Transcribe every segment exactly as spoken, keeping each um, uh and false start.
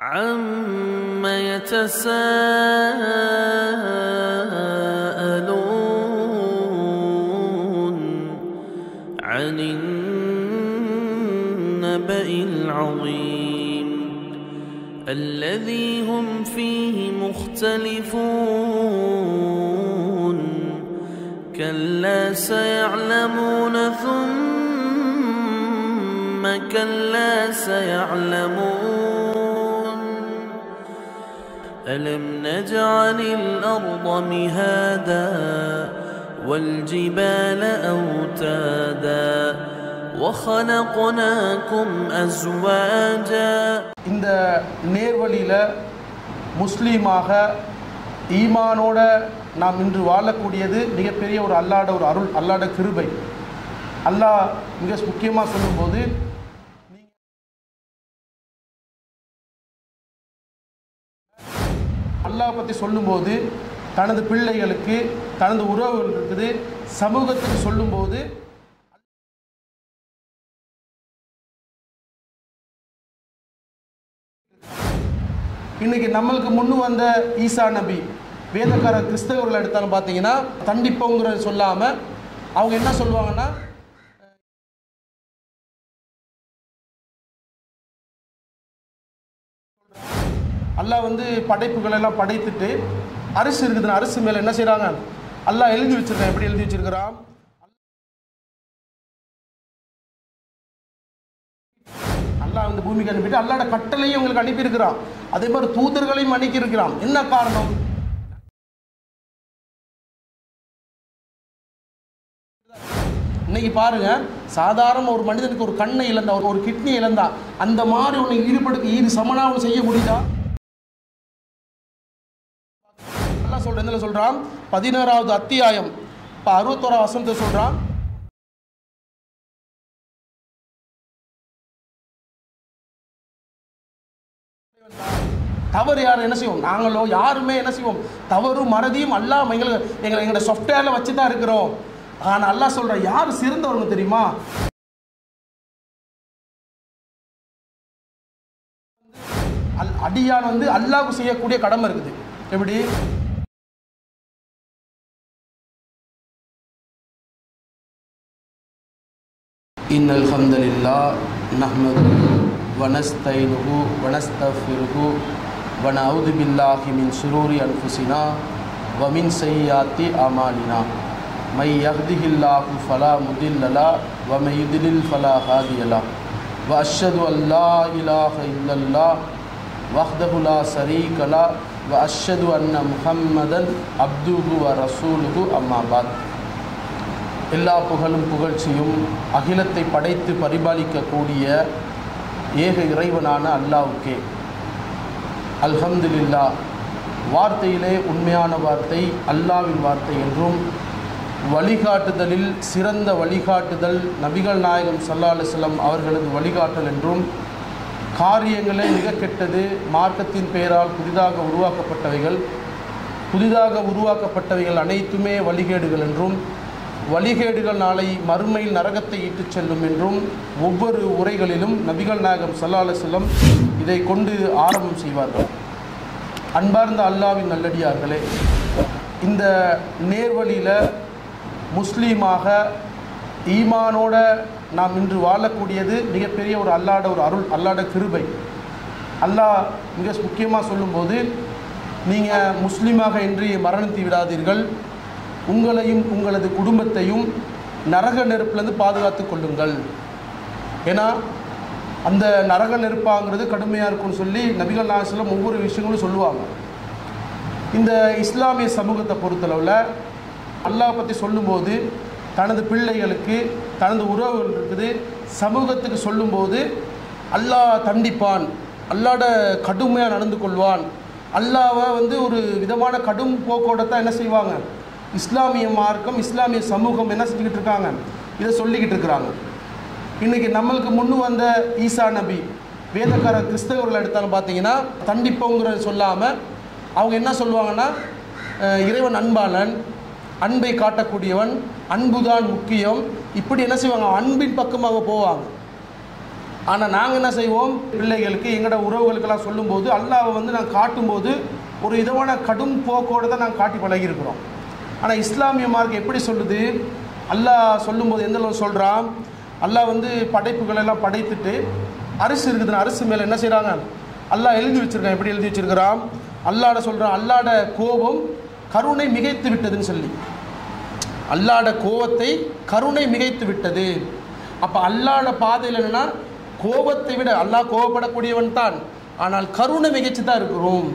عَمَّ يَتَسَاءَلُونَ عَنِ النَّبَإِ الْعَظِيمِ الَّذِي هُمْ فِيهِ مُخْتَلِفُونَ كَلَّا سَيَعْلَمُونَ ثُمَّ كَلَّا سَيَعْلَمُونَ أَلَمْ نَجْعَلِ الْأَرْضَ مِهَادًا وَالْجِبَالَ أَوْتَادًا وَخَلَقْنَاكُمْ أَزْوَاجًا. இந்த நேர்வழியில முஸ்லீமாக ஈமானோட நாம் இன்று வாழக்கூடியது மிகப்பெரிய ஒரு அல்லாஹ்வுடைய ஒரு அருள், அல்லாஹ்வுடைய கிருபை. அல்லாஹ் மிக முக்கியமாக சொல்லும்போது அல்லாஹ் பற்றி சொல்லும்போது தனது பிள்ளைகளுக்கு தனது உறவுகள் இருக்குது, சமூகத்துக்கு சொல்லும்போது இன்னைக்கு நம்மளுக்கு முன்னு வந்த ஈசா நபி வேதக்கார கிறிஸ்தவர்கள் எடுத்தாலும் பார்த்தீங்கன்னா தண்டிப்போங்கிறத சொல்லாமல் அவங்க என்ன சொல்லுவாங்கன்னா, அல்லாஹ் வந்து படைப்புகள் எல்லாம் படைத்துட்டு அரிசி இருக்குதுன்னு அரிசி மேலே என்ன செய்கிறாங்க, அல்லாஹ் எழுதி வச்சிருக்கான். எப்படி எழுதி வச்சிருக்கிறான்? அல்லாஹ் வந்து பூமிக்கு அனுப்பிட்டு அல்லாஹ்வோட கட்டளையும் உங்களுக்கு அனுப்பியிருக்கிறான். அதே மாதிரி தூதர்களையும் அனுப்பி இருக்கிறான். என்ன காரணம்? இன்னைக்கு பாருங்க, சாதாரண ஒரு மனிதனுக்கு ஒரு கண்ணை இழந்தா, ஒரு கிட்னி இழந்தா, அந்த மாதிரி உன்னை ஈடுபடுத்தி ஈடு சமனாக செய்ய முடியுதா? அல்லாஹ் சொல்றேன் என்ன சொல்றான், பதினாறாவது அத்தியாயம் இப்போ அறுபத்தோரா வசனத்தை சொல்றான், தவறு யார் என்ன செய்வோம், நாங்களோ யாருமே என்ன செய்வோம், தவறு மறதியும் அல்லாஹ் எங்களுக்கு எங்களை எங்களோட சாஃப்ட்வேர்ல வச்சு தான் இருக்கிறோம். ஆனால் அல்லாஹ் சொல்ற யார் சிறந்தவங்க தெரியுமா? அடியான் வந்து அல்லாஹ்வுக்கு செய்யக்கூடிய கடமை இருக்குது. எப்படி? இன்னல் ஹம்தலில்லாஹ் நஹ்மதுஹு வ நஸ்தைனுஹு வ நஸ்தஃபிருஹு வ நஊது பில்லாஹி மின் ஷுரூரி அன்ஃபுஸினா வ மின் ஸய்யிஆத்தி அமாலினா மை யஹ்திஹில்லாஹு ஃபலா முதில்ல லஹு வ மை யுத்லில் ஃபலா ஹாதிய லஹு வ அஷ்ஹது அல்லா இலாஹ இல்லல்லாஹ் வஹ்தஹு லா ஷரீக லஹு வ அஷ்ஹது அன்ன முஹம்மதன் அப்துஹு வ ரசூலுஹு அம்மா பாத். எல்லா புகழும் புகழ்ச்சியும் அகிலத்தை படைத்து பரிபாலிக்கக்கூடிய ஏக இறைவனான அல்லாஹ்வுக்கே. அல்ஹம்துலில்லாஹ். வார்த்தையிலே உண்மையான வார்த்தை அல்லாஹ்வின் வார்த்தை என்றும், வழிகாட்டுதலில் சிறந்த வழிகாட்டுதல் நபிகள் நாயகம் ஸல்லல்லாஹு அலைஹி வஸல்லம் அவர்களது வழிகாட்டல் என்றும், காரியங்களே மிக கெட்டது, மார்க்கத்தின் பெயரால் புதிதாக உருவாக்கப்பட்டவைகள் புதிதாக உருவாக்கப்பட்டவைகள் அனைத்துமே வழிகேடுகள் என்றும், வழிகேடுகள் நாளை மறுமையில் நரகத்தை ஈட்டுச் செல்லும் என்றும் ஒவ்வொரு உரைகளிலும் நபிகள் நாயகம் ஸல்லல்லாஹு அலைஹி வஸல்லம் இதை கொண்டு ஆரம்பம் செய்வார்கள். அன்பார்ந்த அல்லாஹ்வின் நல்லடியார்களே, இந்த நேர்வழியில் முஸ்லீமாக ஈமானோட நாம் இன்று வாழக்கூடியது மிகப்பெரிய ஒரு அல்லாஹ்வுடைய ஒரு அருள், அல்லாஹ்வுடைய கிருபை. அல்லாஹ் மிக முக்கியமாக சொல்லும்போது, நீங்கள் முஸ்லீமாக இன்றி மரணித்து விடாதீர்கள், உங்களையும் உங்களது குடும்பத்தையும் நரக நெருப்பிலிருந்து பாதுகாத்து கொள்ளுங்கள். ஏன்னா அந்த நரக நெருப்பாங்கிறது கடுமையாக இருக்கும்னு சொல்லி நபிகள் நாயகம் ஸல்லல்லாஹு அலைஹி வஸல்லம் ஒவ்வொரு விஷயங்களும் சொல்லுவாங்க. இந்த இஸ்லாமிய சமூகத்தை பொறுத்தளவில் அல்லாஹ் பற்றி சொல்லும்போது தனது பிள்ளைகளுக்கு தனது உறவுகள் இருக்குது, சமூகத்துக்கு சொல்லும்போது அல்லாஹ் தண்டிப்பான், அல்லாஹ்ட கடுமையாக நடந்து கொள்வான், அல்லாஹ்வை வந்து ஒரு விதமான கடும் போக்கோட தான் என்ன செய்வாங்க, இஸ்லாமிய மார்க்கம் இஸ்லாமிய சமூகம் என்ன செஞ்சுக்கிட்டு இருக்காங்க, இதை சொல்லிக்கிட்டு இருக்கிறாங்க. இன்றைக்கி நம்மளுக்கு முன்னு வந்த ஈசா நபி வேதக்கார கிறிஸ்தவர்கள் எடுத்தாலும் பார்த்தீங்கன்னா தண்டிப்போங்கிறத சொல்லாமல் அவங்க என்ன சொல்லுவாங்கன்னா, இறைவன் அன்பாளன், அன்பை காட்டக்கூடியவன், அன்புதான் முக்கியம், இப்படி என்ன செய்வாங்க, அன்பின் பக்கமாக போவாங்க. ஆனால் நாங்கள் என்ன செய்வோம், பிள்ளைகளுக்கு எங்களோட உறவுகளுக்கெல்லாம் சொல்லும்போது அல்லாஹ்வை வந்து நாங்கள் காட்டும்போது ஒரு விதமான கடும் போக்கோடு தான் நாங்கள் காட்டி பழகியிருக்கிறோம். ஆனால் இஸ்லாமிய மார்க்கம் எப்படி சொல்லுது, அல்லாஹ் சொல்லும்போது எந்த அளவு சொல்கிறான், அல்லாஹ் வந்து படைப்புகள் எல்லாம் படைத்துட்டு அரிசி இருக்குதுன்னு அரிசி மேலே என்ன செய்கிறாங்க, அல்லாஹ் எழுதி வச்சுருக்கான். எப்படி எழுதி வச்சுருக்கிறான், அல்லாட சொல்கிறான், அல்லாட கோபம் கருணை மிகைத்து விட்டதுன்னு சொல்லி. அல்லாட கோபத்தை கருணை மிகைத்து விட்டது. அப்போ அல்லாட பாதையில் என்னென்னா, கோபத்தை விட அல்லாஹ் கோபப்படக்கூடியவன் தான், ஆனால் கருணை மிகைச்சு தான் இருக்கிறோம்.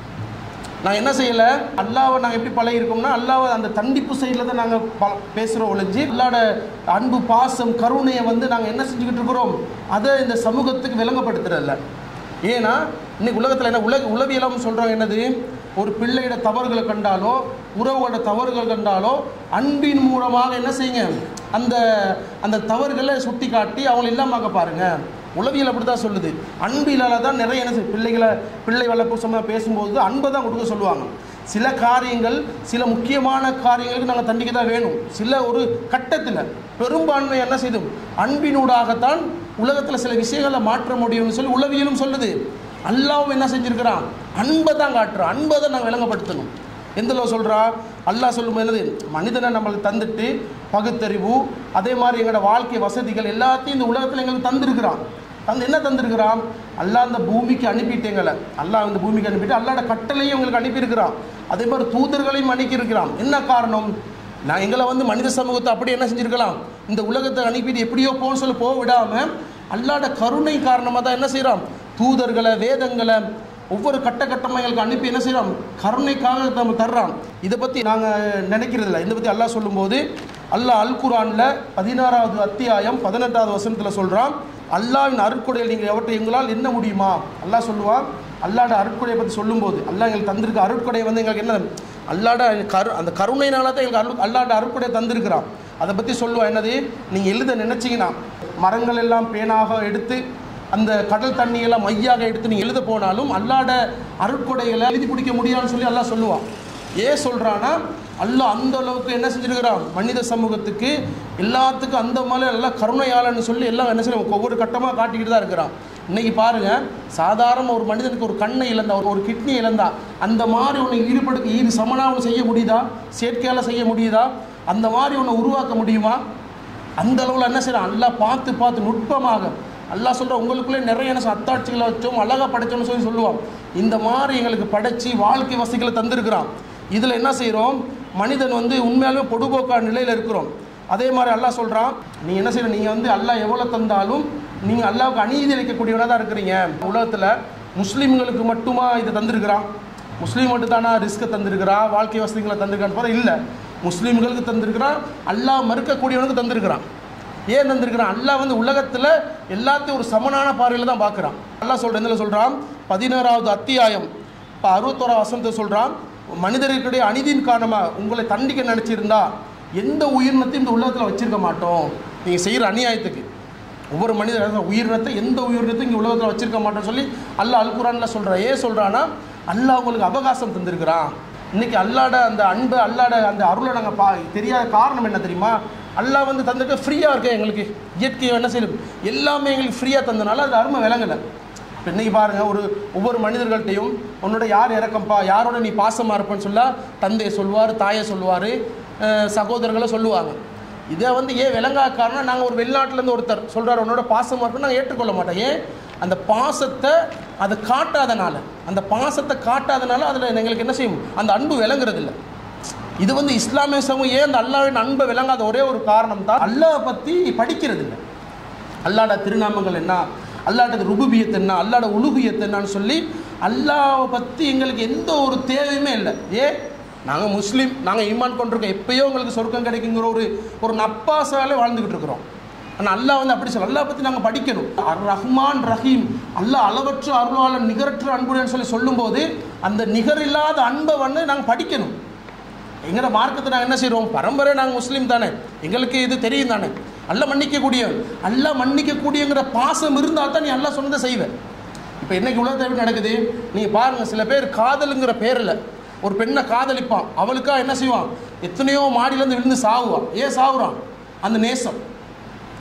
நாங்கள் என்ன செய்யலை, அல்லாவை நாங்கள் எப்படி பழகிருக்கோம்னா, அல்லாவை அந்த தண்டிப்பு சைடில் தான் நாங்கள் ப பேசுகிறோம் ஒழிஞ்சு அல்லாட அன்பு பாசம் கருணையை வந்து நாங்கள் என்ன செஞ்சுக்கிட்டு இருக்கிறோம், அதை இந்த சமூகத்துக்கு விளங்கப்படுத்துறதில்ல. ஏன்னா இன்னைக்கு உலகத்தில் என்ன உலக உளவியலும் சொல்கிறாங்க, என்னது, ஒரு பிள்ளையோட தவறுகளை கண்டாலோ உறவுகளோட தவறுகள் கண்டாலோ அன்பின் மூலமாக என்ன செய்யுங்க, அந்த அந்த தவறுகளை சுட்டி காட்டி அவங்களை இல்லாமக்க பாருங்கள். உளவியல் அப்படி தான் சொல்லுது. அன்பிலால் தான் நிறைய என்ன செய்யும், பிள்ளைகளை பிள்ளை வளர்ப்பு சம்பந்தமாக பேசும்போது அன்பை தான் கொடுக்க சொல்லுவாங்க. சில காரியங்கள் சில முக்கியமான காரியங்களுக்கு நாங்கள் தண்டிக்க தான் வேணும். சில ஒரு கட்டத்தில் பெரும்பான்மை என்ன செய்யும், அன்பினூடாகத்தான் உலகத்தில் சில விஷயங்களை மாற்ற முடியும்னு சொல்லி உளவியலும் சொல்லுது. அல்லாவும் என்ன செஞ்சுருக்கிறான், அன்பை தான் காட்டுறான். அன்பை தான் நாங்கள் விளங்கப்படுத்தணும். எந்தளவு சொல்கிறா, அல்லாஹ் சொல்லும் என்னது, மனிதனை நம்மளுக்கு தந்துட்டு பகுத்தறிவு அதே மாதிரி எங்களோட வாழ்க்கை வசதிகள் எல்லாத்தையும் இந்த உலகத்தில் எங்களுக்கு தந்திருக்கிறான். தந்து என்ன தந்திருக்கிறான், அல்லாஹ் இந்த பூமிக்கு அனுப்பிட்டேங்களை, அல்லாஹ் இந்த பூமிக்கு அனுப்பிட்டு அல்லாட கட்டளையும் எங்களுக்கு அனுப்பியிருக்கிறான். அதே மாதிரி தூதர்களையும் அனுப்பியிருக்கிறான். என்ன காரணம், நான் எங்களை வந்து மனித சமூகத்தை அப்படி என்ன செஞ்சுருக்கலாம், இந்த உலகத்தை அனுப்பிட்டு எப்படியோ போன்னு சொல்லி போக விடாமல் அல்லாட கருணை காரணமாக தான் என்ன செய்கிறோம், தூதர்களை வேதங்களை ஒவ்வொரு கட்ட கட்டமாக எங்களுக்கு அனுப்பி என்ன செய்கிறோம், கருணைக்காக நம்ம தர்றான். இதை பற்றி நாங்கள் நினைக்கிறதில்ல. இதை பற்றி அல்லாஹ் சொல்லும்போது, அல்லாஹ் அல் குர்ஆனில் பதினாறாவது அத்தியாயம் பதினெட்டாவது வசனத்தில் சொல்கிறான், அல்லாஹ்வின் அருட்கொடையை நீங்கள் எவற்றை எங்களால் என்ன முடியுமா. அல்லாஹ் சொல்லுவான், அல்லாட அருட்கொடையை பற்றி சொல்லும்போது, அல்லாஹ் எங்களுக்கு தந்திருக்க அருட்கொடையை வந்து எங்களுக்கு என்ன, அல்லாட கரு அந்த கருணையினால தான் எங்களுக்கு அரு அல்லாட அருட்கொடையை தந்திருக்கிறான். அதை பற்றி சொல்லுவான், என்னது, நீங்கள் எழுத நினச்சிங்கன்னா மரங்கள் எல்லாம் பேனாக எடுத்து அந்த கடல் தண்ணியெல்லாம் மையாக எடுத்து நீங்கள் எழுத போனாலும் அல்லாட அருட்கொடைகளை எழுதி பிடிக்க முடியாதுன்னு சொல்லி அல்லாஹ் சொல்லுவான். ஏன் சொல்கிறான்னா, அல்லாஹ் அந்த அளவுக்கு என்ன செஞ்சுருக்கிறான், மனித சமூகத்துக்கு எல்லாத்துக்கும் அந்த மாதிரி எல்லாம் கருணையாளன்னு சொல்லி எல்லாம் என்ன செய்ய ஒவ்வொரு கட்டமாக காட்டிக்கிட்டு தான் இருக்கிறான். இன்றைக்கி பாருங்கள், சாதாரண ஒரு மனிதனுக்கு ஒரு கண்ணை இழந்தா, ஒரு கிட்னி இழந்தா, அந்த மாதிரி ஒன்று ஈடுபடுக்க ஈடு சமனாக ஒன்று செய்ய முடியுதா, செயற்கையால் செய்ய முடியுதா, அந்த மாதிரி ஒன்று உருவாக்க முடியுமா? அந்த அளவில் என்ன செய்யலாம், அல்லாஹ் பார்த்து பார்த்து நுட்பமாக அல்லாஹ் சொல்கிற உங்களுக்குள்ளே நிறைய என்ன அத்தாட்சிகளை வச்சோம் அழகாக படைச்சோம்னு சொல்லி சொல்லுவான். இந்த மாதிரி எங்களுக்கு படைச்சி வாழ்க்கை வசதிகளை தந்திருக்கிறான். இதில் என்ன செய்கிறோம், மனிதன் வந்து உண்மையாலுமே பொடுபோக்கான நிலையில் இருக்கிறோம். அதே மாதிரி அல்லாஹ் சொல்கிறான், நீங்கள் என்ன செய்யணும், நீங்கள் வந்து அல்லாஹ் எவ்வளோ தந்தாலும் நீங்கள் அல்லாவுக்கு அநீதி அளிக்கக்கூடியவனாக தான் இருக்கிறீங்க. உலகத்தில் முஸ்லீம்களுக்கு மட்டுமா இதை தந்திருக்கிறான், முஸ்லீம் மட்டும் தானா ரிஸ்க்கை தந்திருக்கிறான், வாழ்க்கை வசதிகளை தந்திருக்கான்னு பார்த்தா இல்லை, முஸ்லீம்களுக்கு தந்திருக்கிறான், அல்லாஹ் மறுக்கக்கூடியவனுக்கு தந்திருக்கிறான். ஏன் தந்திருக்கிறான், அல்லாஹ் வந்து உலகத்தில் எல்லாத்தையும் ஒரு சமனான பார்வையில் தான் பார்க்குறான். அல்லாஹ் சொல்கிற எதில் சொல்கிறான், பதினாறாவது அத்தியாயம் இப்போ அறுபத்தோரா வசனத்தை சொல்கிறான், மனிதர்களுடைய அநீதியின் காரணமாக உங்களை தண்டிக்க நினச்சிருந்தா எந்த உயிரினத்தையும் இந்த உலகத்தில் வச்சிருக்க மாட்டோம். நீங்கள் செய்கிற அநியாயத்துக்கு ஒவ்வொரு மனிதர் உயிரினத்தை எந்த உயிரினத்தையும் இங்கே உலகத்தில் வச்சிருக்க மாட்டோம்னு சொல்லி அல்லாஹ் அல் குர்ஆனில் சொல்கிறான். ஏன் சொல்கிறான்னா, அல்லாஹ் உங்களுக்கு அவகாசம் தந்திருக்கிறான். இன்றைக்கி அல்லாட அந்த அன்பு அல்லாட அந்த அருளை நாங்கள் பா தெரியாத காரணம் என்ன தெரியுமா, அல்லாஹ் வந்து தந்துட்டு ஃப்ரீயாக இருக்க எங்களுக்கு இயற்கையை என்ன செய்யும் எல்லாமே எங்களுக்கு ஃப்ரீயாக தந்தனால அது அருமை விளங்கலை. இப்போ இன்றைக்கி பாருங்கள், ஒரு ஒவ்வொரு மனிதர்கள்ட்டையும் உன்னோட யார் இறக்கம்பா, யாரோட நீ பாசமாக இருப்பேன்னு சொல்ல தந்தையை சொல்லுவார், தாயை சொல்லுவார், சகோதரர்களை சொல்லுவாங்க. இதை வந்து ஏன் விளங்கா காரணம், நாங்கள் ஒரு வெளிநாட்டிலேருந்து ஒருத்தர் சொல்கிறார் உன்னோட பாசமாக இருக்குன்னு நாங்கள் ஏற்றுக்கொள்ள மாட்டோம். ஏன், அந்த பாசத்தை அதை காட்டாதனால, அந்த பாசத்தை காட்டாதனால அதில் எங்களுக்கு என்ன செய்யும், அந்த அன்பு விளங்குறது இல்லை. இது வந்து இஸ்லாமிய சமூகம் ஏன் அந்த அல்லாஹ்வின் அன்பை விளங்காத ஒரே ஒரு காரணம் தான், அல்லாஹ் பற்றி படிக்கிறது இல்லை. அல்லாட திருநாமங்கள் என்ன, அல்லாட ருபூபியத் என்ன, அல்லாட உலுஹியத் என்னன்னு சொல்லி அல்லாஹ்வை பற்றி எங்களுக்கு எந்த ஒரு தேவையுமே இல்லை. ஏன், நாங்கள் முஸ்லீம், நாங்கள் ஈமான் கொண்டிருக்கோம், எப்பயோ உங்களுக்கு சொர்க்கம் கிடைக்குங்கிற ஒரு ஒரு நப்பாசாலே வாழ்ந்துக்கிட்டு இருக்கிறோம். ஆனால் அல்லாஹ் வந்து அப்படி சொல்ல, அல்லாஹ் பற்றி நாங்கள் படிக்கணும். அர் ரஹ்மான் ரஹீம், அல்லாஹ் அளவற்ற அருளாளன் நிகரற்ற அன்புடன் சொல்லி சொல்லும்போது அந்த நிகரில்லாத அன்பை வந்து நாங்கள் படிக்கணும். எங்களோட மார்க்கத்தை நாங்கள் என்ன செய்கிறோம், பரம்பரை நாங்கள் முஸ்லீம் தானே, எங்களுக்கு இது தெரியும் தானே, அல்லாஹ் மன்னிக்கக்கூடியவன், அல்லாஹ் மன்னிக்கக்கூடியங்கிற பாசம் இருந்தால் தான் நீ அல்லாஹ் சொன்னதை செய்வேன். இப்போ என்னைக்கு உலகத்தை எப்படி நடக்குது நீங்கள் பாருங்கள், சில பேர் காதலுங்கிற பேரில் ஒரு பெண்ணை காதலிப்பான், அவளுக்காக என்ன செய்வான், எத்தனையோ மாடியிலேருந்து விழுந்து சாவுவான். ஏன் சாவுறான், அந்த நேசம்.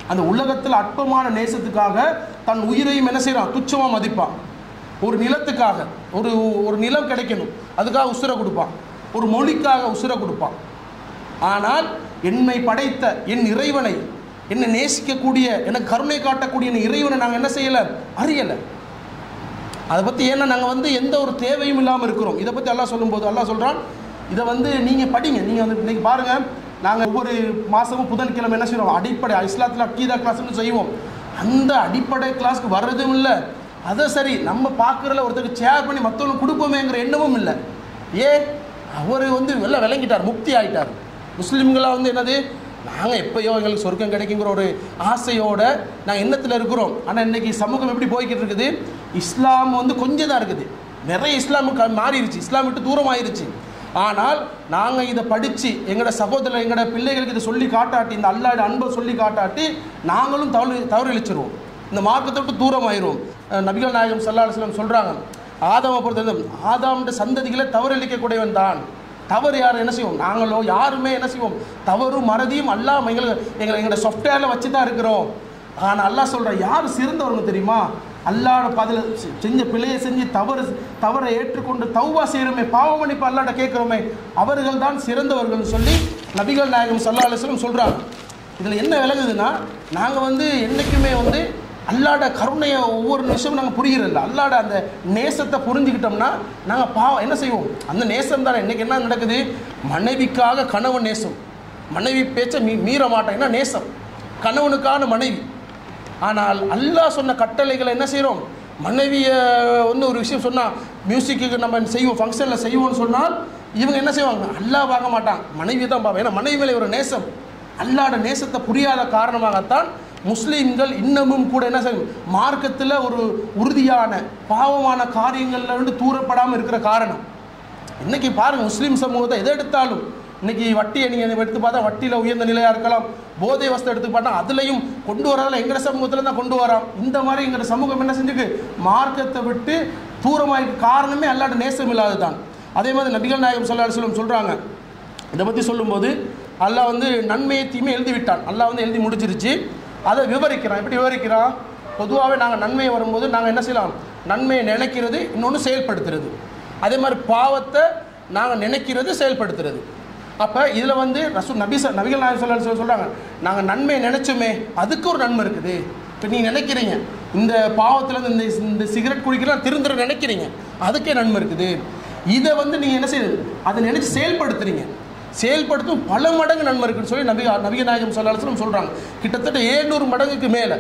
அந்த உலகத்தில் அற்பமான நேசத்துக்காக தன் உயிரையும் என்ன செய்கிறான், துச்சமாக மதிப்பான். ஒரு நிலத்துக்காக, ஒரு ஒரு நிலம் கிடைக்கணும் அதுக்காக உசுரை கொடுப்பான், ஒரு மொழிக்காக உசுரை கொடுப்பான். ஆனால் என்னை படைத்த என் இறைவனை, என்னை நேசிக்கக்கூடிய, எனக்கு கருணை காட்டக்கூடிய என் இறைவனை நாங்கள் என்ன செய்யலை, அறியலை. அதை பற்றி ஏன்னா நாங்கள் வந்து எந்த ஒரு தேவையும் இல்லாமல் இருக்கிறோம். இதை பற்றி அல்லாஹ் சொல்லும்போது அல்லாஹ் சொல்கிறான், இதை வந்து நீங்கள் படிங்க. நீங்கள் வந்து இன்றைக்கி பாருங்கள், நாங்கள் ஒவ்வொரு மாதமும் புதன்கிழமை என்ன செய்வோம், அடிப்படை இஸ்லாத்தில் அக்கீதா கிளாஸ்ன்னு செய்வோம். அந்த அடிப்படை கிளாஸ்க்கு வர்றதும் இல்லை. அதை சரி நம்ம பார்க்குறதுல ஒருத்தருக்கு ஷேர் பண்ணி மற்றவங்களுக்கு கொடுப்போமேங்கிற எண்ணமும் இல்லை. ஏன், அவர் வந்து எல்லாம் விளங்கிட்டார், முக்தி ஆகிட்டார். முஸ்லீம்களாக வந்து என்னது, நாங்கள் எப்போயோ எங்களுக்கு சொர்க்கம் கிடைக்குங்கிற ஒரு ஆசையோடு நாங்கள் எண்ணத்தில் இருக்கிறோம். ஆனால் இன்றைக்கி சமூகம் எப்படி போய்கிட்டு இருக்குது, இஸ்லாம் வந்து கொஞ்சம் தான் இருக்குது, நிறைய இஸ்லாமுக்கு மாறிடுச்சு, இஸ்லாம் விட்டு தூரம் ஆயிடுச்சு. ஆனால் நாங்கள் இதை படித்து எங்களோட சகோதரர் எங்களோட பிள்ளைகளுக்கு இதை சொல்லி காட்டாட்டி, இந்த அல்லாஹ்வோட அன்பை சொல்லி காட்டாட்டி நாங்களும் தவறு தவறளிச்சிருவோம், இந்த மார்க்கத்தை விட்டு தூரம் ஆயிரும். நபிகள் நாயகம் ஸல்லல்லாஹு அலைஹி வஸல்லம் சொல்கிறாங்க, ஆதாமை பொறுத்தவரை ஆதாமுடைய சந்ததிகளை தவறளிக்கக்கூடியவன் தான். தவறு யார் என்ன செய்வோம், நாங்களோ யாருமே என்ன செய்வோம், தவறும் மறதியும் அல்லாஹ் எங்களுக்கு எங்களை எங்களோட சாஃப்ட்வேரில் வச்சு தான் இருக்கிறோம். ஆனால் அல்லாஹ் சொல்கிற யார் சிறந்தவங்க தெரியுமா, அல்லாஹ்வோட பதில் செஞ்ச பிழையை செஞ்சு தவறு தவறை ஏற்றுக்கொண்டு தௌபா செய்கிறோமே, பாவம் மன்னிப்பு அல்லாஹ்ட்ட கேட்குறோமே, அவர்கள் தான் சிறந்தவர்கள்னு சொல்லி நபிகள் நாயகம் ஸல்லல்லாஹு அலைஹி வஸல்லம் சொல்கிறாங்க. இதில் என்ன விளங்குதுன்னா, நாங்கள் வந்து என்றைக்குமே வந்து அல்லாட கருணையை ஒவ்வொரு நிமிஷமும் நாங்கள் புரிகிறதில்ல. அல்லாட அந்த நேசத்தை புரிஞ்சுக்கிட்டோம்னா நாங்கள் பாவம் என்ன செய்வோம், அந்த நேசம் தானே. இன்றைக்கி என்ன நடக்குது, மனைவிக்காக கணவன் நேசம், மனைவி பேச்சை மீ மீற மாட்டேன், என்ன நேசம், கணவனுக்கான மனைவி. ஆனால் அல்லாஹ் சொன்ன கட்டளைகளை என்ன செய்கிறோம், மனைவியை வந்து ஒரு விஷயம் சொன்னால் மியூசிக்கு நம்ம செய்வோம், ஃபங்க்ஷனில் செய்வோம்னு சொன்னால் இவங்க என்ன செய்வாங்க, அல்லாஹ் பார்க்க மாட்டாங்க, மனைவி தான் பார்ப்போம். ஏன்னா மனைவி மேலே ஒரு நேசம், அல்லாட நேசத்தை புரியாத காரணமாகத்தான் முஸ்லீம்கள் இன்னமும் கூட என்ன செய்யும், மார்க்கத்தில் ஒரு உறுதியான பாவமான காரியங்கள்ல இருந்து தூரப்படாமல் இருக்கிற காரணம். இன்றைக்கி பாருங்கள், முஸ்லீம் சமூகத்தை எதை எடுத்தாலும் இன்றைக்கி வட்டியை நீங்கள் எடுத்து பார்த்தா வட்டியில் உயர்ந்த நிலையாக இருக்கலாம், போதை வசத்தை எடுத்து பார்த்தா அதுலேயும் கொண்டு வரதில் எங்களோட சமூகத்தில் தான் கொண்டு வரோம். இந்த மாதிரி எங்களோட சமூகம் என்ன செஞ்சுக்கு, மார்க்கத்தை விட்டு தூரமாக காரணமே அல்லாட நேசம் இல்லாது தான். அதே மாதிரி நபிகள் நாயகம் ஸல்லல்லாஹு அலைஹி வஸல்லம் சொல்கிறாங்க, இதை பற்றி சொல்லும்போது அல்லாஹ் வந்து நன்மையை தீமை எழுதி விட்டான், அல்லாஹ் வந்து எழுதி முடிச்சிருச்சு. அதை விவரிக்கிறான். எப்படி விவரிக்கிறான், பொதுவாகவே நாங்கள் நன்மையை வரும்போது நாங்கள் என்ன செய்யலாம், நன்மையை நினைக்கிறது, இன்னொன்று செயல்படுத்துறது. அதே மாதிரி பாவத்தை நாங்கள் நினைக்கிறது, செயல்படுத்துறது. அப்போ இதில் வந்து ரசூல் நபி நபிகள் நாயகம் ஸல்லல்லாஹு அலைஹி வஸல்லம் சொல்கிறாங்க, நாங்கள் நன்மையை நினச்சோமே அதுக்கு ஒரு நன்மை இருக்குது. இப்போ நீங்கள் நினைக்கிறீங்க இந்த பாவத்தில் இந்த இந்த சிகரெட் குடிக்கலாம் திருந்துற நினைக்கிறீங்க, அதுக்கே நன்மை இருக்குது. இதை வந்து நீங்கள் என்ன செய்யுது, அதை நினச்சி செயல்படுத்துறீங்க, செயல்படுத்தும் பல மடங்கு நன்மை இருக்குன்னு சொல்லி நபி நபிகள் நாயகம் ஸல்லல்லாஹு அலைஹி வஸல்லம் சொல்கிறாங்க, கிட்டத்தட்ட ஏழ்நூறு மடங்குக்கு மேலே.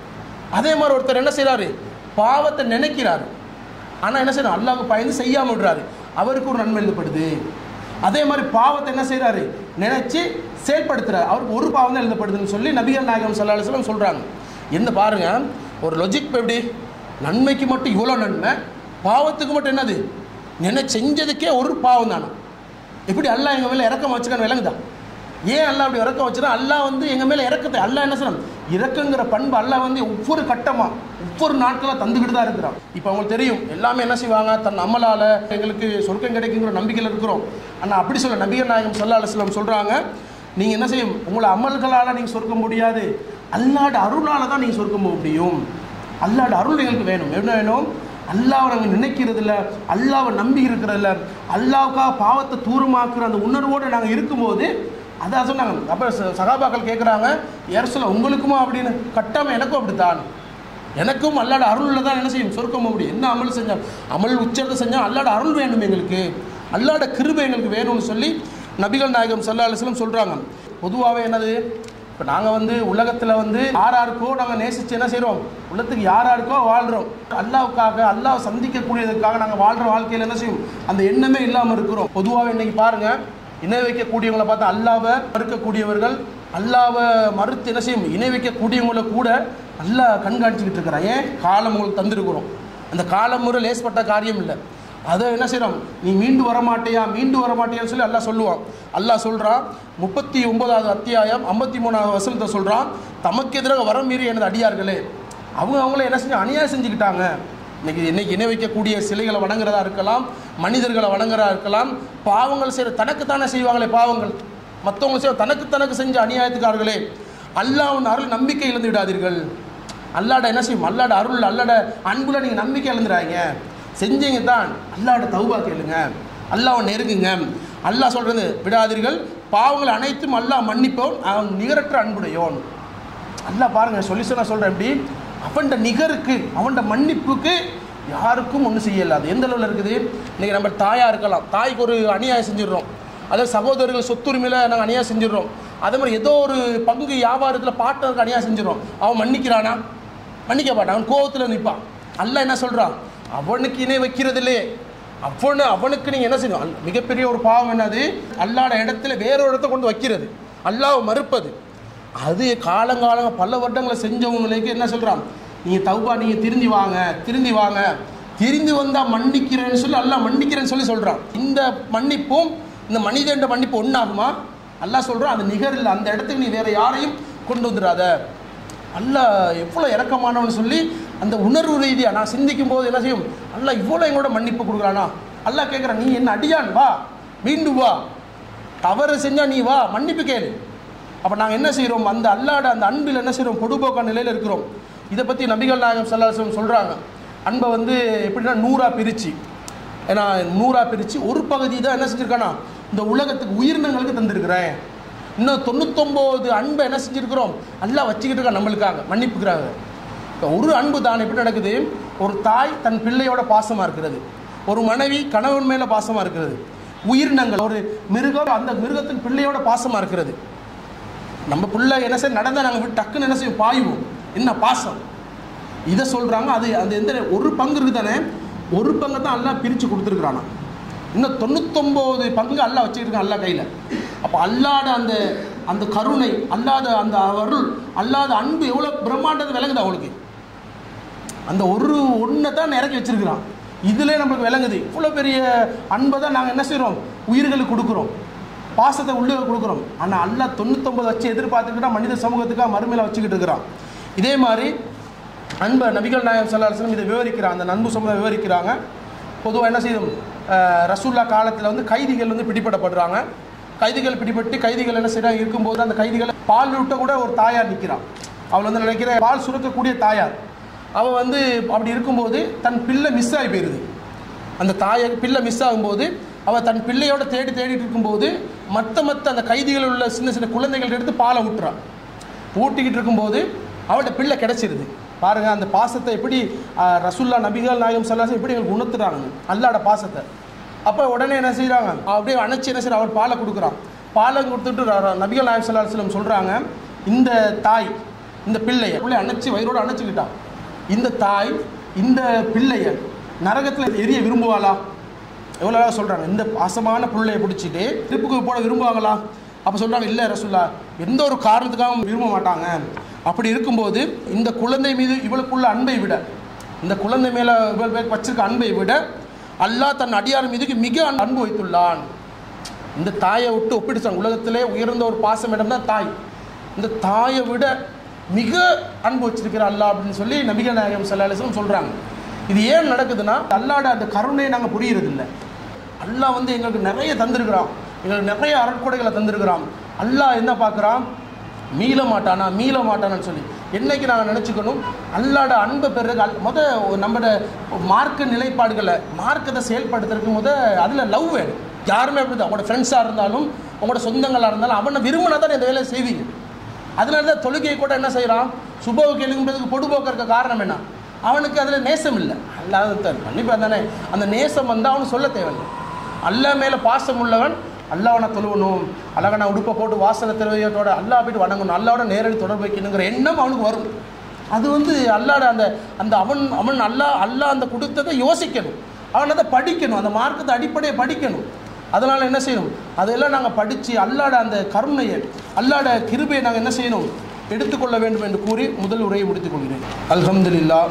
அதே மாதிரி ஒருத்தர் என்ன செய்கிறாரு, பாவத்தை நினைக்கிறாரு, ஆனால் என்ன செய்யறாரு, அல்லாஹ்வுக்கு பயந்து செய்யாமல் விடுறாரு, அவருக்கு ஒரு நன்மை எழுதப்படுது. அதே மாதிரி பாவத்தை என்ன செய்கிறாரு, நினைச்சு செயல்படுத்துறாரு, அவருக்கு ஒரு பாவம் தான் எழுதப்படுதுன்னு சொல்லி நபிகள் நாயகம் ஸல்லல்லாஹு அலைஹி வஸல்லம் சொல்கிறாங்க. என்ன பாருங்க, ஒரு லாஜிக் எப்படி, நன்மைக்கு மட்டும் இவ்வளோ நன்மை, பாவத்துக்கு மட்டும் என்னது, நினை செஞ்சதுக்கே ஒரு பாவம் தானே. எப்படி அல்லாஹ் எங்கள் மேலே இறக்கம் வச்சுக்கான்னு விளங்குதா? ஏன் அல்லாஹ் அப்படி இறக்கம் வச்சுனா, அல்லாஹ் வந்து எங்கள் மேலே இறக்கத்தை அல்லாஹ் என்ன செய்யணும், இறக்குங்கிற பண்பு அல்லாஹ் வந்து ஒவ்வொரு கட்டமாக ஒவ்வொரு நாட்களாக தந்துக்கிட்டு தான் இருக்கிறான். இப்போ அவங்களுக்கு தெரியும் எல்லாமே என்ன செய்வாங்க, தன் அமலால் எங்களுக்கு சொர்க்கம் கிடைக்குங்கிற நம்பிக்கையில் இருக்கிறோம். ஆனால் அப்படி சொல்ல நபிகள் நாயகம் ஸல்லல்லாஹு அலைஹி வஸல்லம் சொல்கிறாங்க, நீங்கள் என்ன செய்யும், உங்களை அமல்களால் நீங்கள் சொர்க்கம் முடியாது, அல்லாஹ்வோட அருளால் தான் நீங்கள் சொர்க்கம் போக முடியும். அல்லாஹ்வோட அருள் எங்களுக்கு வேணும். என்ன வேணும், அல்லாவை நாங்கள் நினைக்கிறதில்ல, அல்லாவை நம்பி இருக்கிறதில்ல, அல்லாவுக்காக பாவத்தை தூரமாக்குற அந்த உணர்வோடு நாங்கள் இருக்கும்போது அதான் சொன்னாங்க. அப்போ சகாபாக்கள் கேட்குறாங்க, யார் சொல்ல உங்களுக்குமா அப்படின்னு, கட்டாமல் எனக்கும் அப்படித்தான், எனக்கும் அல்லாட அருளில் தான் என்ன செய்யும், சொர்க்கம் முடியும். என்ன அமல் செஞ்சால், அமல் உச்சத்தை செஞ்சால் அல்லாட அருள் வேணும் எங்களுக்கு, அல்லாட கிருபை எங்களுக்கு வேணும்னு சொல்லி நபிகள் நாயகம் ஸல்லல்லாஹு அலைஹி வஸல்லம் சொல்கிறாங்க. பொதுவாகவே என்னது, இப்போ நாங்கள் வந்து உலகத்தில் வந்து யாராருக்கோ நாங்கள் நேசித்து என்ன செய்கிறோம், உலகத்துக்கு யாராருக்கோ வாழ்கிறோம், அல்லாவுக்காக அல்லாவை சந்திக்கக்கூடியதுக்காக நாங்கள் வாழ்கிற வாழ்க்கையில் என்ன செய்யும், அந்த எண்ணமே இல்லாமல் இருக்கிறோம். பொதுவாகவே இன்றைக்கி பாருங்கள், இணை வைக்கக்கூடியவங்களை பார்த்தா அல்லாவை மறுக்கக்கூடியவர்கள், அல்லாவை மறுத்து என்ன செய்யும், இணை வைக்கக்கூடியவங்களை கூட நல்லா கண்காணிச்சிக்கிட்டு இருக்கிறான். ஏன், காலம் உங்களுக்கு தந்துருக்கிறோம், அந்த காலம் முறை லேஸ்பட்ட காரியம் இல்லை. அதை என்ன செய்கிறோம், நீ மீண்டு வரமாட்டியா மீண்டு வரமாட்டியான்னு சொல்லி அல்லாஹ் சொல்லுவான். அல்லாஹ் சொல்கிறான், முப்பத்தி ஒன்பதாவது அத்தியாயம் ஐம்பத்தி மூணாவது வசனத்தை சொல்கிறான், தமக்கு எதிராக வரம் மீறி எனது அடியார்களே, அவங்க அவங்கள என்ன செஞ்சு அநியாயம் செஞ்சுக்கிட்டாங்க. இன்றைக்கி இன்றைக்கி இணை வைக்கக்கூடிய சிலைகளை வணங்குறதா இருக்கலாம், மனிதர்களை வணங்குறதா இருக்கலாம், பாவங்கள் செய்கிற தனக்குத்தானே செய்வாங்களே பாவங்கள், மற்றவங்க செய்ய தனக்கு தனக்கு செஞ்ச அநியாயத்துக்காரர்களே, அல்லாஹ்வின் அருள் நம்பிக்கை இழந்து விடாதீர்கள். அல்லாட என்ன செய்யும், அல்லாட அருள் அல்லாட அன்புல நீங்கள் நம்பிக்கை இழந்துறாங்க. செஞ்சீங்க தான் அல்லாட தௌபா கேளுங்க, அல்லாஹ்வை நெருங்குங்க. அல்லாஹ் சொல்கிறது விடாதீர்கள், பாவங்கள் அனைத்தும் அல்லாஹ் மன்னிப்பவன், அவன் நிகரற்ற அன்புடையோன். அல்லாஹ் பாருங்கள் சொல்லி சொன்ன சொல்கிறேன் எப்படி, அவன்ட நிகருக்கு அவன்ட மன்னிப்புக்கு யாருக்கும் ஒன்றும் செய்யலாது. எந்த அளவில் இருக்குது, இன்றைக்கி நம்ம தாயாக இருக்கலாம், தாய்க்கு ஒரு அநியாயம் செஞ்சிடறோம், அதாவது சகோதரர்கள் சொத்துரிமையில் நாங்கள் அநியாயம் செஞ்சிடறோம். அதே மாதிரி ஏதோ ஒரு பங்கு வியாபாரத்தில் பார்ட்னருக்கு அநியாயம் செஞ்சிடறோம். அவன் மன்னிக்கிறானா? மன்னிக்க மாட்டான், அவன் கோபத்தில் நிற்பான். அல்லாஹ் என்ன சொல்கிறான், அவனுக்கு இணை வைக்கிறதில்லே, அவனு அவனுக்கு நீங்கள் என்ன செய்யணும், மிகப்பெரிய ஒரு பாவம் என்னது, அல்லாட இடத்துல வேறொரு இடத்த கொண்டு வைக்கிறது, அல்லாஹ் மறுப்பது. அது காலங்காலங்க பல வருடங்களை செஞ்சவங்களுக்கு என்ன சொல்கிறான், நீங்கள் தௌபா நீங்கள் திருந்தி வாங்க திருந்தி வாங்க திருந்தி வந்தால் மன்னிக்கிறேன்னு சொல்லி அல்லாஹ் மன்னிக்கிறேன்னு சொல்லி சொல்கிறான். இந்த மன்னிப்பும் இந்த மனிதன்ற மன்னிப்பு ஒன்றாகுமா? அல்லாஹ் சொல்கிறான் அது நிகர் இல்லை, அந்த இடத்துக்கு நீ வேறு யாரையும் கொண்டு வந்துடாத. அல்லாஹ் எவ்வளோ இறக்கமானவன்னு சொல்லி அந்த உணர்வு ரீதியாக நான் சிந்திக்கும் போது என்ன செய்யும், அல்லாஹ் இவ்வளோ எங்களோட மன்னிப்பு கொடுக்குறானா? அல்லாஹ் கேட்குறான், நீ என்ன அடியான், வா மீண்டும் வா, தவறு செஞ்சால் நீ வா மன்னிப்பு கேளு. அப்போ நாங்கள் என்ன செய்கிறோம், அந்த அல்லாட அந்த அன்பில் என்ன செய்கிறோம், பொடுபோக்கான நிலையில் இருக்கிறோம். இதை பற்றி நபிகள் நாயகம் ஸல்லல்லாஹு அலைஹி வஸல்லம் சொல்கிறாங்க, அன்பை வந்து எப்படின்னா நூறாக பிரித்து, ஏன்னா நூறாக பிரித்து ஒரு பகுதி தான் என்ன செஞ்சுருக்கானா இந்த உலகத்துக்கு உயிரினங்களுக்கு தந்திருக்கிறேன், இன்னும் தொண்ணூத்தொம்பது அன்பை என்ன செஞ்சுருக்கிறோம் அல்லாஹ் வச்சுக்கிட்டு இருக்கா நம்மளுக்காக மன்னிப்புக்கிறாங்க. இப்போ ஒரு அன்பு தான் எப்படி நடக்குது, ஒரு தாய் தன் பிள்ளையோட பாசமாக இருக்கிறது, ஒரு மனைவி கணவன் மேலே பாசமாக இருக்கிறது, உயிரினங்கள் ஒரு மிருகம் அந்த மிருகத்தின் பிள்ளையோட பாசமாக இருக்கிறது. நம்ம பிள்ளை என்ன செய்ய நடந்தால் நாங்கள் டக்குன்னு என்ன செய்யும் பாயுவோம், என்ன பாசம். இதை சொல்கிறாங்க. அது அது எந்த ஒரு பங்கு இருக்குது தானே, ஒரு பங்கை தான் அல்லாஹ் பிரித்து கொடுத்துருக்குறானா, இன்னும் தொண்ணூத்தொம்பது பங்கு அல்லாஹ் வச்சுக்கிட்டு இருக்கான் அல்லாஹ் கையில். அப்போ அல்லாத அந்த அந்த கருணை, அல்லாத அந்த அருள், அல்லாத அன்பு எவ்வளோ பிரம்மாண்டது விளங்குது அவளுக்கு. அந்த ஒரு ஒன்றை தான் இறக்கி வச்சிருக்கிறான். இதிலே நம்மளுக்கு விளங்குது இவ்வளோ பெரிய அன்பை தான் நாங்கள் என்ன செய்கிறோம், உயிர்களுக்கு கொடுக்குறோம், பாசத்தை உள்ளே கொடுக்குறோம். ஆனால் அல்லாஹ் தொண்ணூத்தொம்பது வச்சு எதிர்பார்த்துக்கிட்டா மனித சமூகத்துக்காக மறுமையில் வச்சுக்கிட்டு இருக்கிறான். இதே மாதிரி அன்பை நபிகள் நாயகம் ஸல்லல்லாஹு அலைஹி வஸல்லம் இதை விவரிக்கிறாங்க, அந்த அன்பு சமூகம் விவரிக்கிறாங்க. பொதுவாக என்ன செய்யும், ரசூல்லா காலத்தில் வந்து கைதிகள் வந்து பிடிபடப்படுறாங்க. கைதிகள் பிடிபட்டு கைதிகள் என்ன செய்யறாங்க இருக்கும்போது அந்த கைதிகளை பால் ஊட்ட கூட ஒரு தாயார் நிற்கிறான். அவள் வந்து நினைக்கிற பால் சுரக்கக்கூடிய தாயார். அவள் வந்து அப்படி இருக்கும்போது தன் பிள்ளை மிஸ் ஆகி போயிடுது. அந்த தாயை பிள்ளை மிஸ் ஆகும்போது அவள் தன் பிள்ளையோட தேடி தேடிட்டு இருக்கும்போது மற்ற மற்ற அந்த கைதிகள் உள்ள சின்ன சின்ன குழந்தைகள் எடுத்து பாலை ஊட்டுறான். ஊட்டிக்கிட்டு இருக்கும்போது அவள்கிட்ட பிள்ளை கிடச்சிருது. பாருங்கள் அந்த பாசத்தை எப்படி ரசூல்லா நபிகள் நாயகம் ஸல்லல்லாஹு அலைஹி வஸல்லம் எப்படி எங்களுக்கு உணர்த்துறாங்க அல்லாஹ்வோட பாசத்தை. அப்போ உடனே என்ன செய்கிறாங்க, அப்படியே அணைச்சி என்ன செய்யற அவர் பாலை கொடுக்குறான். பாலை கொடுத்துட்டு நபிகள் நாயகம் ஸல்லல்லாஹு அலைஹி வஸல்லம் சொல்கிறாங்க, இந்த தாய் இந்த பிள்ளையை பிள்ளை அணைச்சி வயிறோடு அணைச்சிக்கிட்டான். இந்த தாய் இந்த பிள்ளையை நரகத்தில் எரிய விரும்புவாளா? எவ்வளோ சொல்கிறாங்க, இந்த பாசமான பிள்ளையை பிடிச்சிட்டு திருப்புக்கு போட விரும்புவாங்களா? அப்போ சொல்கிறாங்க, இல்லை ரசூல்லா எந்த ஒரு காரணத்துக்காகவும் விரும்ப மாட்டாங்க. அப்படி இருக்கும்போது இந்த குழந்தை மீது இவளுக்குள்ள அன்பை விட, இந்த குழந்தை மேலே இவள் வச்சிருக்க அன்பை விட அல்லாஹ் தன் அடியார் மீதுக்கு மிக அன்பு வைத்துள்ளான். இந்த தாயை விட்டு ஒப்பிடுச்சாங்க, உலகத்திலே உயர்ந்த ஒரு பாசம் இடம் தான் தாய். இந்த தாயை விட மிக அன்பு வச்சிருக்கிற அல்லாஹ் அப்படின்னு சொல்லி நபிகள் நாயகம் ஸல்லல்லாஹு அலைஹி வஸல்லம் சொல்கிறாங்க. இது ஏன் நடக்குதுன்னா அல்லாஹ்வோட அந்த கருணையை நாங்கள் புரிகிறதில்லை. அல்லாஹ் வந்து எங்களுக்கு நிறைய தந்திருக்கிறான், எங்களுக்கு நிறைய அருட்கொடைகளை தந்திருக்கிறான். அல்லாஹ் என்ன பார்க்குறான், மீள மாட்டானா மீள மாட்டானான்னு சொல்லி என்னைக்கு நாங்கள் நினச்சிக்கணும், அல்லாட அன்பை பெறுறதுக்கு முத நம்மளோட மார்க்க நிலைப்பாடுகளை மார்க்கத்தை செயல்படுத்துறதுக்கு முத அதில் லவ் வேணும். யாருமே அப்படி தான், உங்களோட ஃப்ரெண்ட்ஸாக இருந்தாலும் உங்களோட சொந்தங்களாக இருந்தாலும் அவனை விரும்பினா தான் இந்த வேலையை செய்வீங்க. அதனால தான் தொழுகையை கூட என்ன செய்கிறான், சுபவுக்கு எழுங்குறதுக்கு பொடுபோக்க இருக்க காரணம் என்ன, அவனுக்கு அதில் நேசம் இல்லை. அல்லாத கண்டிப்பாக தானே அந்த நேசம் வந்தால் அவனு சொல்ல தேவையில்லை. அல்லாஹ் மேலே பாசம் உள்ளவன் அல்லாஹ்வை தொழுவணும், அழகான உடுப்பை போட்டு வாசனை திரவியத்தோட அல்லாஹ் போய்ட்டு வணங்கணும், அல்லாவோட நேரடி தொடர்பு வைக்கணுங்கிற எண்ணம் அவனுக்கு வரும். அது வந்து அல்லாட அந்த அந்த அவன் அவன் அல்லா அல்லாஹ் அந்த கொடுத்ததை யோசிக்கணும், அவன் அதை படிக்கணும், அந்த மார்க்கத்தை அடிப்படையை படிக்கணும். அதனால் என்ன செய்யணும், அதெல்லாம் நாங்கள் படித்து அல்லாட அந்த கருணையை அல்லாட கிருபையை நாங்கள் என்ன செய்யணும் எடுத்துக்கொள்ள வேண்டும் என்று கூறி முதல் உரையை முடித்துக் கொள்கிறேன். அல்ஹம்துலில்லாஹ்.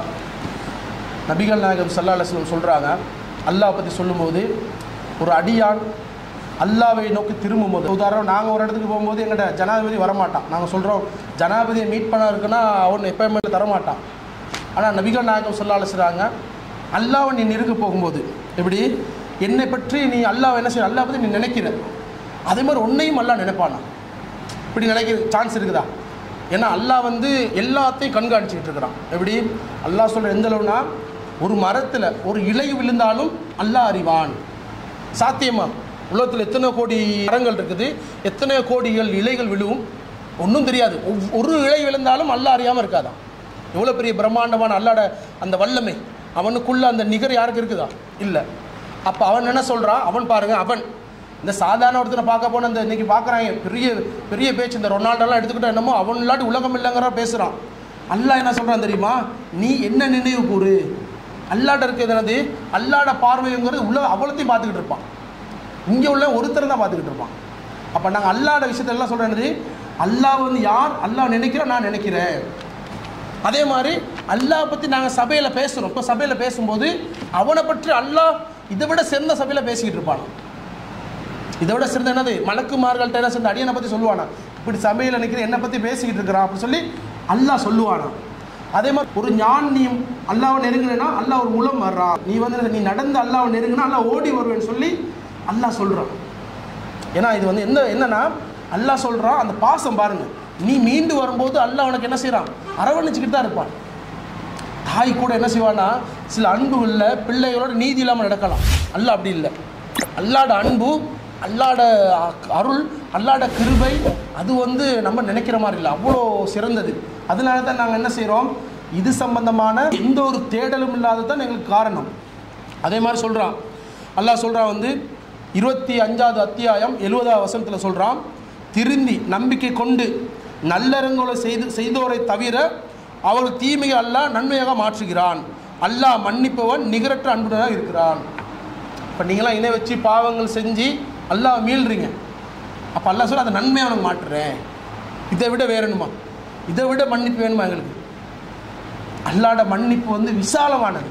நபிகள் நாயகம் ஸல்லல்லாஹு அலைஹி வஸல்லம் சொல்கிறாங்க, அல்லாஹ் பற்றி சொல்லும்போது ஒரு அடியான் அல்லாவை நோக்கி திரும்பும் போது, உதாரணம் நாங்கள் ஒரு இடத்துக்கு போகும்போது எங்கள்கிட்ட ஜனாதிபதி வரமாட்டான், நாங்கள் சொல்கிறோம் ஜனாதிபதியை மீட் பண்ண இருக்குன்னா அவன் எப்பயுமே தரமாட்டான். ஆனால் நபிகள் நாயகம் ஸல்லல்லாஹு அலைஹி வஸல்லம் சொல்கிறாங்க, அல்லாவை நீ நெருங்க போகும்போது எப்படி என்னை பற்றி நீ அல்லாவை என்ன செய்ய அல்லாஹ் பற்றி நீ நினைக்கிற அதே மாதிரி உன்னையும் அல்லாஹ் நினைப்பானா? இப்படி நினைக்கிற சான்ஸ் இருக்குதா? ஏன்னா அல்லாஹ் வந்து எல்லாத்தையும் கண்காணிச்சுக்கிட்டு இருக்கிறான். எப்படி அல்லாஹ் சொல்கிற எந்த அளவுனா, ஒரு மரத்தில் ஒரு இலை விழுந்தாலும் அல்லாஹ் அறிவான். சாத்தியமா? உலகத்தில் எத்தனை கோடி மரங்கள் இருக்குது, எத்தனை கோடிகள் இலைகள் விழுவும், ஒன்றும் தெரியாது. ஒரு இலை விழுந்தாலும் அல்லாஹ் அறியாமல் இருக்காதான்? எவ்வளோ பெரிய பிரம்மாண்டமான அல்லாட அந்த வல்லமை, அவனுக்குள்ள அந்த நிகர் யாருக்கு இருக்குதா? இல்லை. அப்போ அவன் என்ன சொல்கிறான், அவன் பாருங்கள், அவன் இந்த சாதாரண ஒருத்தனை பார்க்க போன இந்த இன்றைக்கி பார்க்குறாங்க பெரிய பெரிய பேச்சு, இந்த ரொனால்டோலாம் எடுத்துக்கிட்டா என்னமோ அவன் இல்லாட்டி உலகம் இல்லைங்கிற பேசுகிறான். அல்லாஹ் என்ன சொல்கிறான் தெரியுமா? நீ என்ன நினைவு கூறு, அல்லாட்ட இருக்கிறது என்னது, அல்லாட பார்வைங்கிறது உள்ள அவ்வளோத்தையும் பார்த்துக்கிட்டு இருப்பான். இங்கே உள்ள ஒருத்தர் தான் பார்த்துக்கிட்டு இருப்பான். அப்போ நாங்கள் அல்லாட விஷயத்தெல்லாம் சொல்கிறேன்னது, அல்லாஹ் வந்து யார், அல்லாஹ் நினைக்கிறோம், நான் நினைக்கிறேன். அதே மாதிரி அல்லாஹ் பற்றி நாங்கள் சபையில் பேசுகிறோம். இப்போ சபையில் பேசும்போது அவனை பற்றி அல்லாஹ் இதை விட சிறந்த சபையில் பேசிக்கிட்டு இருப்பான். இதை விட சிறந்த என்னது, மலக்குமார்கள்ட்ட என்ன சேர்ந்த அடியனை பற்றி சொல்லுவானா, இப்படி சபையில் நினைக்கிறேன் என்னை பற்றி பேசிக்கிட்டு இருக்கிறான் அப்படின்னு சொல்லி அல்லாஹ் சொல்லுவானா. அதே மாதிரி ஒரு ஞானியும் அல்லாவை நெருங்கினா அல்லாஹ் ஒரு மூலம் வர்றான். நீ வந்து நீ நடந்து அல்லாவை நெருங்கினா அல்லாஹ் ஓடி வருவேன்னு சொல்லி அல்லாஹ் சொல்கிறான். ஏன்னா இது வந்து என்ன என்னன்னா அல்லாஹ் சொல்கிறான், அந்த பாசம் பாருங்கள், நீ மீண்டு வரும்போது அல்லாஹ் உனக்கு என்ன செய்கிறான், அரவணைச்சிக்கிட்டு தான் இருப்பான். தாய் கூட என்ன செய்வான்னா சில அன்புகளில் பிள்ளைகளோட நீதி இல்லாமல் நடக்கலாம். அல்லாஹ் அப்படி இல்லை. அல்லாட அன்பு, அல்லாட அருள், அல்லாட கிருபை, அது வந்து நம்ம நினைக்கிற மாதிரி இல்லை, அவ்வளோ சிறந்தது. அதனால தான் நாங்கள் என்ன செய்கிறோம், இது சம்பந்தமான எந்த ஒரு தேடலும் இல்லாத தான் எங்களுக்கு காரணம். அதே மாதிரி சொல்கிறான் அல்லாஹ் சொல்கிறான் வந்து இருபத்தி அஞ்சாவது அத்தியாயம் எழுபதாவது வசனத்தில் சொல்கிறான், திருந்தி நம்பிக்கை கொண்டு நல்லறங்களை செய்து செய்தோரை தவிர அவர்கள் தீமையை அல்லாஹ் நன்மையாக மாற்றுகிறான். அல்லாஹ் மன்னிப்பவன் நிகரற்ற அன்புடனாக இருக்கிறான். இப்போ நீங்களாம் இணை வச்சு பாவங்கள் செஞ்சு அல்லாஹ் மீள்றீங்க. அப்போ அல்லாஹ் சொல்ல அந்த நன்மையை அவனுக்கு மாட்டுறேன். இதை விட வேறணுமா, இதை விட மன்னிப்பு வேணுமா எங்களுக்கு? அல்லாட மன்னிப்பு வந்து விசாலமானது.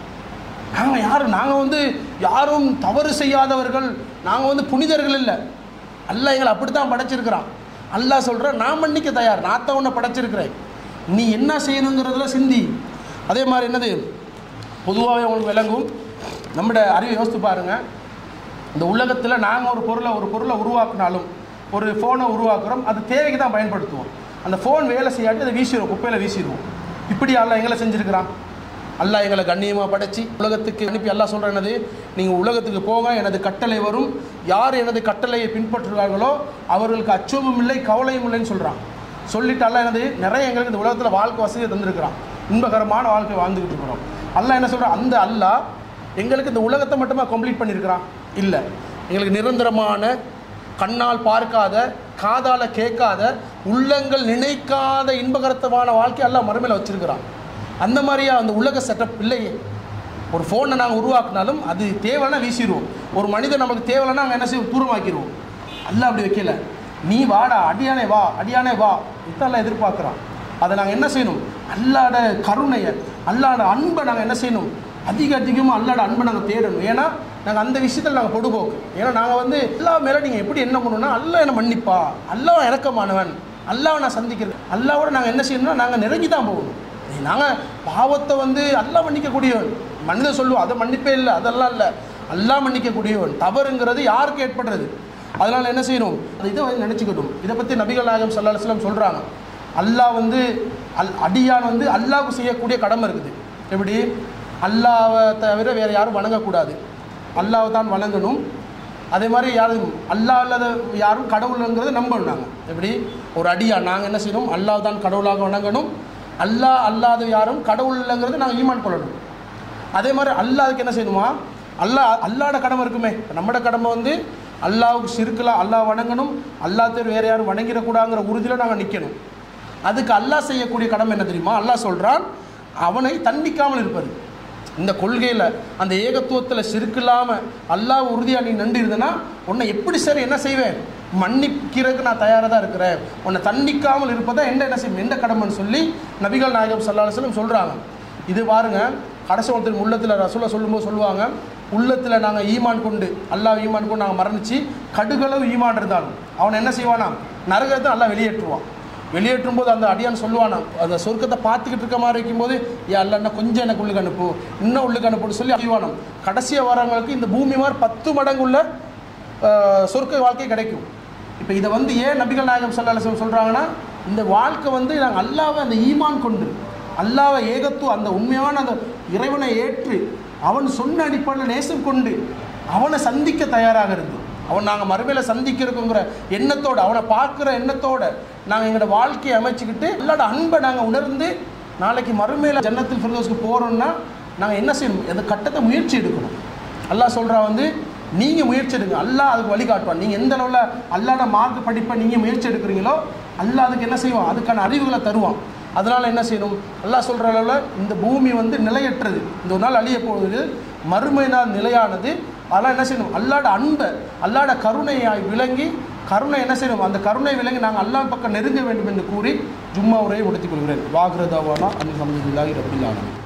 நாங்கள் யாரும் நாங்கள் வந்து யாரும் தவறு செய்யாதவர்கள், நாங்கள் வந்து புனிதர்கள் இல்லை. அல்லாஹ் எங்களை அப்படி தான் படைச்சிருக்கிறான். அல்லாஹ் சொல்கிற நான் மன்னிக்க தயார், நான் தான் உன்னை படைச்சிருக்கிறேன், நீ என்ன செய்யணுங்கிறதுல சிந்தி. அதே மாதிரி என்னது, பொதுவாகவே உங்களுக்கு விளங்கும், நம்முடைய அறிவை யோசித்து பாருங்கள். இந்த உலகத்தில் நாங்கள் ஒரு பொருளை ஒரு பொருளை உருவாக்கினாலும், ஒரு ஃபோனை உருவாக்குறோம், அது தேவைக்கு தான் பயன்படுத்துவோம். அந்த ஃபோன் வேலை செய்யாட்டி அதை வீசிடுவோம், குப்பையில் வீசிடுவோம். இப்படி அல்லாஹ் எங்களை செஞ்சுருக்கிறான். அல்லாஹ் எங்களை கண்ணியமாக படைச்சி உலகத்துக்கு அனுப்பி அல்லாஹ் சொல்கிற என்னது, நீங்கள் உலகத்துக்கு போக எனது கட்டளை வரும், யார் எனது கட்டளையை பின்பற்றுகிறார்களோ அவர்களுக்கு அச்சமும் இல்லை கவலையும் இல்லைன்னு சொல்கிறான். சொல்லிட்டு அல்லாஹ் என்னது, நிறைய எங்களுக்கு இந்த உலகத்தில் வாழ்க்கை வசதியை தந்திருக்கிறான், இன்பகரமான வாழ்க்கை வாழ்ந்துக்கிட்டு இருக்கிறோம். அல்லாஹ் என்ன சொல்கிறான், அந்த அல்லாஹ் எங்களுக்கு இந்த உலகத்தை மட்டுமா கம்ப்ளீட் பண்ணியிருக்கிறான்? இல்லை, எங்களுக்கு நிரந்தரமான கண்ணால் பார்க்காத, காதால் கேட்காத, உள்ளங்கள் நினைக்காத இன்பகரத்தமான வாழ்க்கை எல்லாம் மறுமையில் வச்சுருக்கிறான். அந்த மாதிரியா அந்த உலக செட்டப் இல்லையே. ஒரு ஃபோனை நாங்கள் உருவாக்கினாலும் அது தேவைன்னா வீசிடுவோம், ஒரு மனிதன் நமக்கு தேவைன்னா நாங்கள் என்ன செய்வோம், தூரமாக்கிடுவோம். அல்லாஹ் அப்படி வைக்கல, நீ வாடா, அடியானே வா, அடியானே வா, இதெல்லாம் எதிர்பார்க்குறான். அதை நாங்கள் என்ன செய்யணும், அல்லாட கருணையை, அல்லாட அன்பை நாங்கள் என்ன செய்யணும், அதிக அதிகமாக அல்லாட அன்பை நாங்கள் தேடணும். ஏன்னா நாங்கள் அந்த விஷயத்தில் நாங்கள் பொடுபோக்கு. ஏன்னா நாங்கள் வந்து எல்லா மேலே நீங்கள் எப்படி என்ன பண்ணணும்னா, அல்லாஹ் என்ன மன்னிப்பா, அல்லாஹ் இறக்கமானவன், அல்லாஹ் நான் சந்திக்கிறேன், அல்லாவோட நாங்கள் என்ன செய்யணும்னா நாங்கள் நெருங்கி தான் போகணும். நாங்கள் பாவத்தை வந்து அல்லாஹ் மன்னிக்கக்கூடியவன், மனிதன் சொல்லுவோம் அதை மன்னிப்பே இல்லை, அதெல்லாம் இல்லை, அல்லாஹ் மன்னிக்கக்கூடியவன். தவறுங்கிறது யாருக்கு ஏற்படுறது, அதனால் என்ன செய்யணும், அதை இதை வந்து நினச்சிக்கணும். இதை பற்றி நபிகள் நாயகம் ஸல்லல்லாஹு அலைஹி வஸல்லம் சொல்கிறாங்க, அல்லாஹ் வந்து அல் அடியான் வந்து அல்லாஹ்வுக்கு செய்யக்கூடிய கடமை இருக்குது. எப்படி, அல்லாவை தவிர வேறு யாரும் வணங்கக்கூடாது, அல்லாவை தான் வணங்கணும். அதே மாதிரி யாரும் அல்லாஹ் இல்லாத யாரும் கடவுளுங்கிறத நம்பணும். நாங்கள் எப்படி ஒரு அடியான் நாங்கள் என்ன செய்யணும், அல்லாஹ் தான் கடவுளாக வணங்கணும், அல்லாஹ் அல்லாத யாரும் கடவுள் இல்லைங்கிறது நாங்கள் ஈமான் கொள்ளணும். அதே மாதிரி அல்லாஹ்வுக்கு என்ன செய்யணுமா, அல்லாஹ் அல்லாட கடமை இருக்குமே. நம்மளோட கடமை வந்து அல்லாஹ்வுக்கு ஷிர்க்லாம் அல்லாஹ் வணங்கணும், அல்லாஹ் தவிர வேறு யாரும் வணங்கிடக்கூடாங்கிற உறுதியில் நாங்கள் நிற்கணும். அதுக்கு அல்லாஹ் செய்யக்கூடிய கடமை என்ன தெரியுமா, அல்லாஹ் சொல்கிறான் அவனை தண்டிக்காமல் இருப்பது. இந்த கொள்கையில் அந்த ஏகத்துவத்தில் ஷிர்க்கில்லாமல் அல்லாஹ் உறுதியாக நீ நன்றி இருந்தனா உன்னை எப்படி சரி என்ன செய்வேன், மன்னிக்கிறதுக்கு நான் தயாராக தான் இருக்கிறேன், உன்னை தண்டிக்காமல் இருப்பதா என்ன என்ன செய்யும் எந்த கடமைன்னு சொல்லி நபிகள் நாயகம் ஸல்லல்லாஹு அலைஹி வஸல்லம் சொல்கிறாங்க. இது பாருங்கள், கடைசி ஒருத்தர் உள்ளத்தில் ரசூலை சொல்லும்போது சொல்லுவாங்க, உள்ளத்தில் நாங்கள் ஈமான் கொண்டு அல்லாஹ் ஈமான் கொண்டு நாங்கள் மரணித்து கடுகளவு ஈமான் இருந்தாலும் அவனை என்ன செய்வானா, நரகத்தை அல்லாஹ் வெளியேற்றுவான். வெளியேற்றும் போது அந்த அடியான் சொல்லுவானா, அந்த சொர்க்கத்தை பார்த்துக்கிட்டு இருக்க மாதிரி இருக்கும்போது ஏ அல்லா கொஞ்சம் எனக்கு உள்ளுக்கு அனுப்பு, இன்னும் உள்ளுக்கு அனுப்புன்னு சொல்லி அறிவானம். கடைசியாக வரவங்களுக்கு இந்த பூமி மாதிரி பத்து மடங்கு உள்ள சொர்க்க வாழ்க்கை கிடைக்கும். இப்போ இதை வந்து ஏன் நபிகள் நாயகம் ஸல்லல்லாஹு அலைஹி வஸல்லம் சொல்கிறாங்கன்னா, இந்த வாழ்க்கை வந்து நாங்கள் அல்லாவை அந்த ஈமான் கொண்டு அல்லாவை ஏகத்துவ அந்த உண்மையான அந்த இறைவனை ஏற்று அவன் சொன்ன அடிப்படையில் நேசம் கொண்டு அவனை சந்திக்க தயாராக இருந்து அவன் நாங்கள் மறுமையில் சந்திக்கிறோங்கிற எண்ணத்தோடு அவனை பார்க்குற எண்ணத்தோடு நாங்கள் எங்களோட வாழ்க்கையை அமைச்சுக்கிட்டு அல்லாட அன்பை நாங்கள் உணர்ந்து நாளைக்கு மறுமையில் ஜன்னத்துல் ஃபிர்தௌஸ்க்கு போகிறோம்னா நாங்கள் என்ன செய்யணும் அந்த கட்டத்தை முயற்சி எடுக்கணும். அல்லாஹ் சொல்கிறா வந்து நீங்கள் முயற்சி எடுங்க, அல்லாஹ் அதுக்கு வழிகாட்டுவான். நீங்கள் எந்த அளவில் அல்லாட மார்க் படிப்பை நீங்கள் முயற்சி எடுக்கிறீங்களோ அல்லாஹ் அதுக்கு என்ன செய்வான், அதுக்கான அறிவுகளை தருவான். அதனால் என்ன செய்யணும், அல்லாஹ் சொல்கிற அளவில் இந்த பூமி வந்து நிலையற்றது, இந்த ஒரு நாள் அழிய போகுது, மறுமை நாள் நிலையானது. அதெல்லாம் என்ன செய்யணும், அல்லாட அன்பை அல்லாட கருணையாய் விளங்கி கருணை என்ன செய்யணும், அந்த கருணை விளங்கி நாங்கள் அல்லாஹ் பக்கம் நெருங்க வேண்டும் என்று கூறி ஜும்மா உரையை உடுத்திக் கொள்கிறேன். வாகிரதாவானா அல்ஹம்துலில்லாஹி ரப்பில் ஆலமீன்.